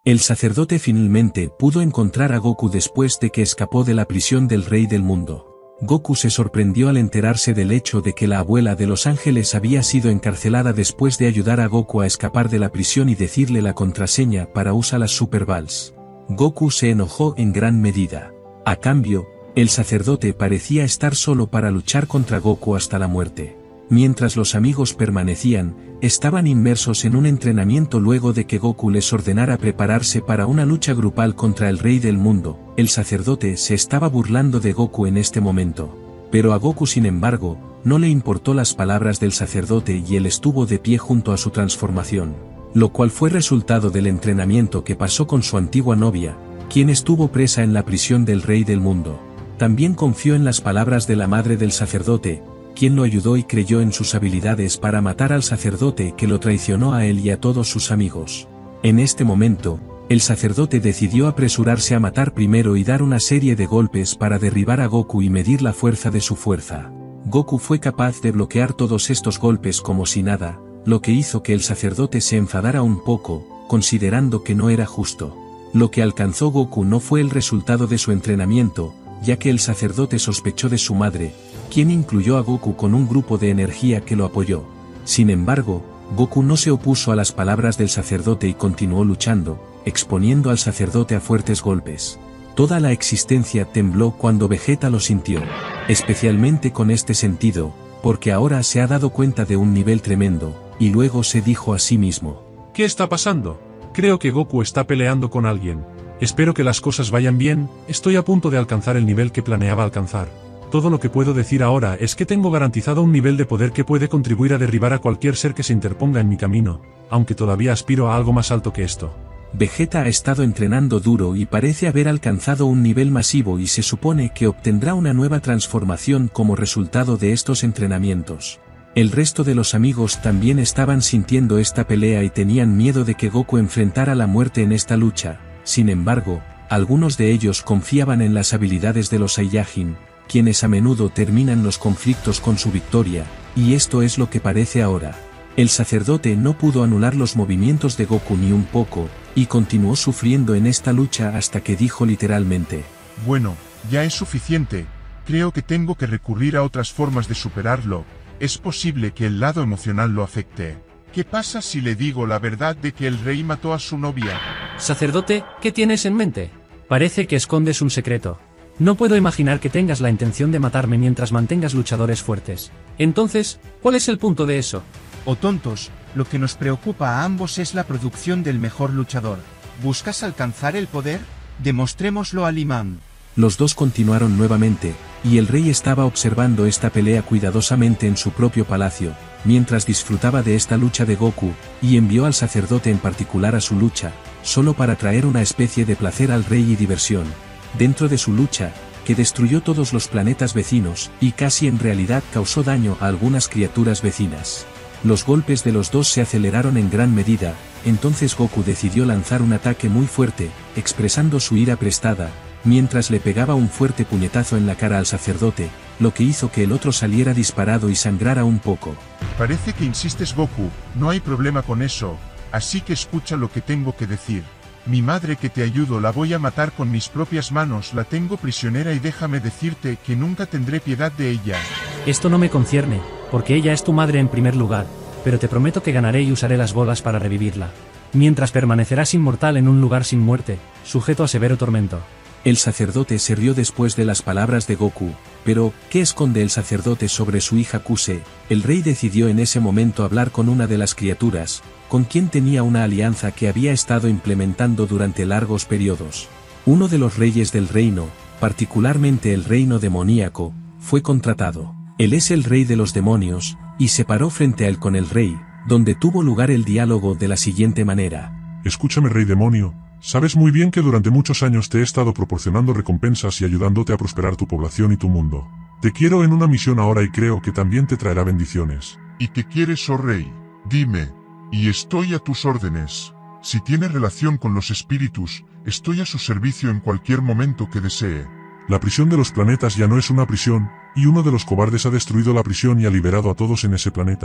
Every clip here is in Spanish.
El sacerdote finalmente pudo encontrar a Goku después de que escapó de la prisión del Rey del Mundo. Goku se sorprendió al enterarse del hecho de que la abuela de los ángeles había sido encarcelada después de ayudar a Goku a escapar de la prisión y decirle la contraseña para usar las Super Balls. Goku se enojó en gran medida. A cambio, el sacerdote parecía estar solo para luchar contra Goku hasta la muerte. Mientras los amigos permanecían, estaban inmersos en un entrenamiento luego de que Goku les ordenara prepararse para una lucha grupal contra el Rey del Mundo. El sacerdote se estaba burlando de Goku en este momento. Pero a Goku, sin embargo, no le importó las palabras del sacerdote y él estuvo de pie junto a su transformación, lo cual fue resultado del entrenamiento que pasó con su antigua novia, quien estuvo presa en la prisión del Rey del Mundo. También confió en las palabras de la madre del sacerdote, quien lo ayudó y creyó en sus habilidades para matar al sacerdote que lo traicionó a él y a todos sus amigos. En este momento, el sacerdote decidió apresurarse a matar primero y dar una serie de golpes para derribar a Goku y medir la fuerza de su fuerza. Goku fue capaz de bloquear todos estos golpes como si nada, lo que hizo que el sacerdote se enfadara un poco, considerando que no era justo. Lo que alcanzó Goku no fue el resultado de su entrenamiento, ya que el sacerdote sospechó de su madre, quien incluyó a Goku con un grupo de energía que lo apoyó. Sin embargo, Goku no se opuso a las palabras del sacerdote y continuó luchando, exponiendo al sacerdote a fuertes golpes. Toda la existencia tembló cuando Vegeta lo sintió, especialmente con este sentido, porque ahora se ha dado cuenta de un nivel tremendo, y luego se dijo a sí mismo: ¿Qué está pasando? Creo que Goku está peleando con alguien. Espero que las cosas vayan bien, estoy a punto de alcanzar el nivel que planeaba alcanzar. Todo lo que puedo decir ahora es que tengo garantizado un nivel de poder que puede contribuir a derribar a cualquier ser que se interponga en mi camino, aunque todavía aspiro a algo más alto que esto. Vegeta ha estado entrenando duro y parece haber alcanzado un nivel masivo y se supone que obtendrá una nueva transformación como resultado de estos entrenamientos. El resto de los amigos también estaban sintiendo esta pelea y tenían miedo de que Goku enfrentara la muerte en esta lucha. Sin embargo, algunos de ellos confiaban en las habilidades de los Saiyajin, quienes a menudo terminan los conflictos con su victoria, y esto es lo que parece ahora. El sacerdote no pudo anular los movimientos de Goku ni un poco, y continuó sufriendo en esta lucha hasta que dijo literalmente: Bueno, ya es suficiente, creo que tengo que recurrir a otras formas de superarlo, es posible que el lado emocional lo afecte. ¿Qué pasa si le digo la verdad de que el rey mató a su novia? Sacerdote, ¿qué tienes en mente? Parece que escondes un secreto. No puedo imaginar que tengas la intención de matarme mientras mantengas luchadores fuertes. Entonces, ¿cuál es el punto de eso? Oh tontos, lo que nos preocupa a ambos es la producción del mejor luchador. ¿Buscas alcanzar el poder? Demostrémoslo al imán. Los dos continuaron nuevamente, y el rey estaba observando esta pelea cuidadosamente en su propio palacio, mientras disfrutaba de esta lucha de Goku, y envió al sacerdote en particular a su lucha, solo para traer una especie de placer al rey y diversión. Dentro de su lucha, que destruyó todos los planetas vecinos, y casi en realidad causó daño a algunas criaturas vecinas. Los golpes de los dos se aceleraron en gran medida, entonces Goku decidió lanzar un ataque muy fuerte, expresando su ira prestada, mientras le pegaba un fuerte puñetazo en la cara al sacerdote, lo que hizo que el otro saliera disparado y sangrara un poco. Parece que insistes, Goku, no hay problema con eso, así que escucha lo que tengo que decir. Mi madre que te ayudo la voy a matar con mis propias manos, la tengo prisionera y déjame decirte que nunca tendré piedad de ella. Esto no me concierne, porque ella es tu madre en primer lugar, pero te prometo que ganaré y usaré las bolas para revivirla. Mientras permanecerás inmortal en un lugar sin muerte, sujeto a severo tormento. El sacerdote se rió después de las palabras de Goku, pero, ¿qué esconde el sacerdote sobre su hija Kuse? El rey decidió en ese momento hablar con una de las criaturas, con quien tenía una alianza que había estado implementando durante largos periodos. Uno de los reyes del reino, particularmente el reino demoníaco, fue contratado. Él es el rey de los demonios, y se paró frente a él con el rey, donde tuvo lugar el diálogo de la siguiente manera. Escúchame, rey demonio. Sabes muy bien que durante muchos años te he estado proporcionando recompensas y ayudándote a prosperar tu población y tu mundo. Te quiero en una misión ahora y creo que también te traerá bendiciones. ¿Y qué quieres, oh rey? Dime, y estoy a tus órdenes. Si tiene relación con los espíritus, estoy a su servicio en cualquier momento que desee. La prisión de los planetas ya no es una prisión, y uno de los cobardes ha destruido la prisión y ha liberado a todos en ese planeta.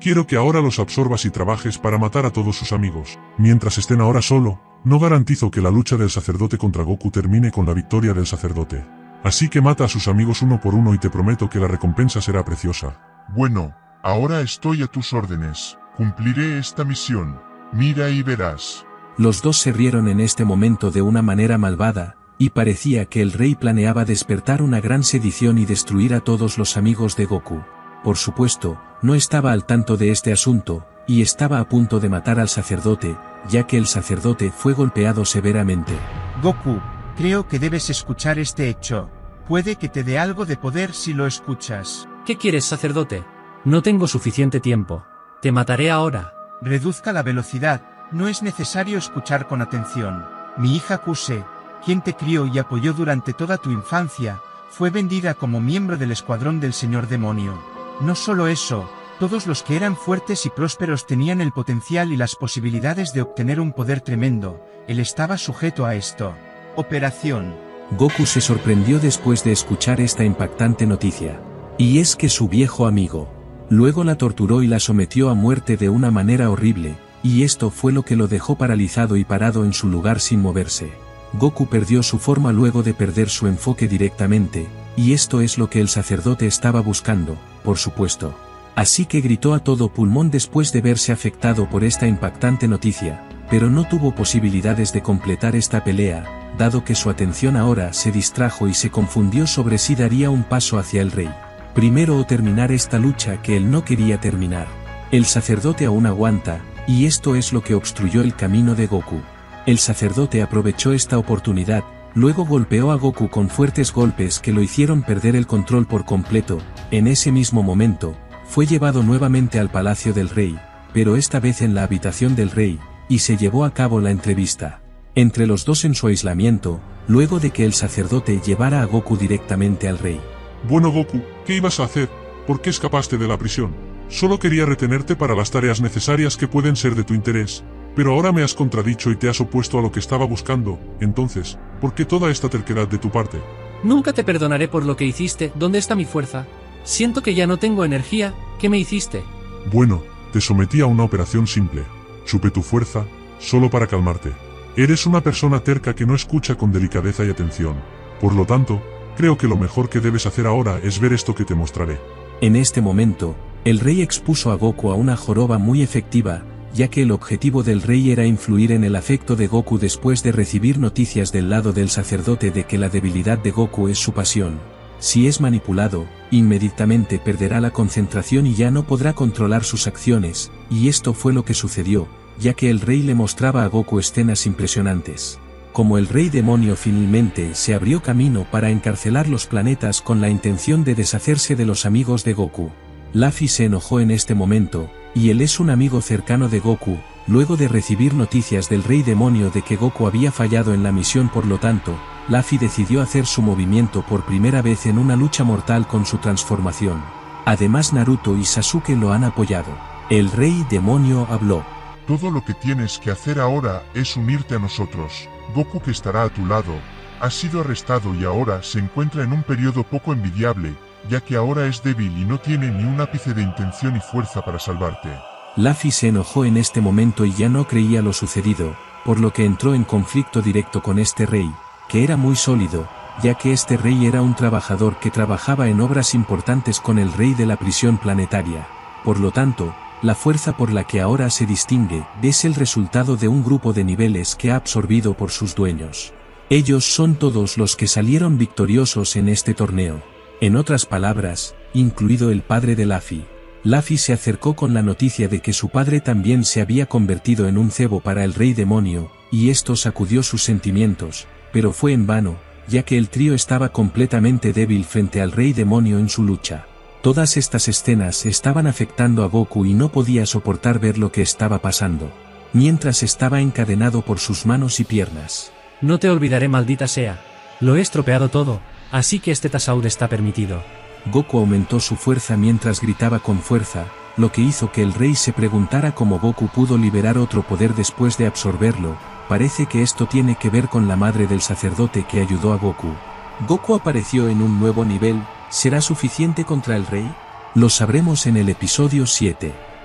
Quiero que ahora los absorbas y trabajes para matar a todos sus amigos. Mientras estén ahora solo, no garantizo que la lucha del sacerdote contra Goku termine con la victoria del sacerdote. Así que mata a sus amigos uno por uno y te prometo que la recompensa será preciosa. Bueno, ahora estoy a tus órdenes. Cumpliré esta misión. Mira y verás. Los dos se rieron en este momento de una manera malvada, y parecía que el rey planeaba despertar una gran sedición y destruir a todos los amigos de Goku. Por supuesto, no estaba al tanto de este asunto, y estaba a punto de matar al sacerdote, ya que el sacerdote fue golpeado severamente. Goku, creo que debes escuchar este hecho. Puede que te dé algo de poder si lo escuchas. ¿Qué quieres, sacerdote? No tengo suficiente tiempo. Te mataré ahora. Reduzca la velocidad, no es necesario escuchar con atención. Mi hija Kuse, quien te crió y apoyó durante toda tu infancia, fue vendida como miembro del escuadrón del Señor Demonio. No solo eso, todos los que eran fuertes y prósperos tenían el potencial y las posibilidades de obtener un poder tremendo. Él estaba sujeto a esto. Operación. Goku se sorprendió después de escuchar esta impactante noticia. Y es que su viejo amigo. Luego la torturó y la sometió a muerte de una manera horrible, y esto fue lo que lo dejó paralizado y parado en su lugar sin moverse. Goku perdió su forma luego de perder su enfoque directamente, y esto es lo que el sacerdote estaba buscando, por supuesto. Así que gritó a todo pulmón después de verse afectado por esta impactante noticia, pero no tuvo posibilidades de completar esta pelea, dado que su atención ahora se distrajo y se confundió sobre si daría un paso hacia el rey. Primero o terminar esta lucha que él no quería terminar. El sacerdote aún aguanta, y esto es lo que obstruyó el camino de Goku. El sacerdote aprovechó esta oportunidad, luego golpeó a Goku con fuertes golpes que lo hicieron perder el control por completo. En ese mismo momento, fue llevado nuevamente al palacio del rey, pero esta vez en la habitación del rey, y se llevó a cabo la entrevista. Entre los dos en su aislamiento, luego de que el sacerdote llevara a Goku directamente al rey. Bueno Goku, ¿qué ibas a hacer? ¿Por qué escapaste de la prisión? Solo quería retenerte para las tareas necesarias que pueden ser de tu interés. Pero ahora me has contradicho y te has opuesto a lo que estaba buscando. Entonces, ¿por qué toda esta terquedad de tu parte? Nunca te perdonaré por lo que hiciste. ¿Dónde está mi fuerza? Siento que ya no tengo energía. ¿Qué me hiciste? Bueno, te sometí a una operación simple. Chupé tu fuerza, solo para calmarte. Eres una persona terca que no escucha con delicadeza y atención. Por lo tanto, creo que lo mejor que debes hacer ahora es ver esto que te mostraré. En este momento, el rey expuso a Goku a una joroba muy efectiva, ya que el objetivo del rey era influir en el afecto de Goku después de recibir noticias del lado del sacerdote de que la debilidad de Goku es su pasión. Si es manipulado, inmediatamente perderá la concentración y ya no podrá controlar sus acciones, y esto fue lo que sucedió, ya que el rey le mostraba a Goku escenas impresionantes. Como el rey demonio finalmente se abrió camino para encarcelar los planetas con la intención de deshacerse de los amigos de Goku. Luffy se enojó en este momento, y él es un amigo cercano de Goku, luego de recibir noticias del rey demonio de que Goku había fallado en la misión. Por lo tanto, Luffy decidió hacer su movimiento por primera vez en una lucha mortal con su transformación. Además Naruto y Sasuke lo han apoyado. El rey demonio habló. Todo lo que tienes que hacer ahora es unirte a nosotros. Goku, que estará a tu lado, ha sido arrestado y ahora se encuentra en un periodo poco envidiable, ya que ahora es débil y no tiene ni un ápice de intención y fuerza para salvarte. Luffy se enojó en este momento y ya no creía lo sucedido, por lo que entró en conflicto directo con este rey, que era muy sólido, ya que este rey era un trabajador que trabajaba en obras importantes con el rey de la prisión planetaria. Por lo tanto, la fuerza por la que ahora se distingue es el resultado de un grupo de niveles que ha absorbido por sus dueños. Ellos son todos los que salieron victoriosos en este torneo. En otras palabras, incluido el padre de Luffy. Luffy se acercó con la noticia de que su padre también se había convertido en un cebo para el rey demonio, y esto sacudió sus sentimientos, pero fue en vano, ya que el trío estaba completamente débil frente al rey demonio en su lucha. Todas estas escenas estaban afectando a Goku y no podía soportar ver lo que estaba pasando, mientras estaba encadenado por sus manos y piernas. No te olvidaré, maldita sea. Lo he estropeado todo, así que este Tasaur está permitido. Goku aumentó su fuerza mientras gritaba con fuerza, lo que hizo que el rey se preguntara cómo Goku pudo liberar otro poder después de absorberlo. Parece que esto tiene que ver con la madre del sacerdote que ayudó a Goku. Goku apareció en un nuevo nivel. ¿Será suficiente contra el rey? Lo sabremos en el episodio 7.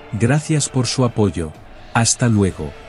Gracias por su apoyo. Hasta luego.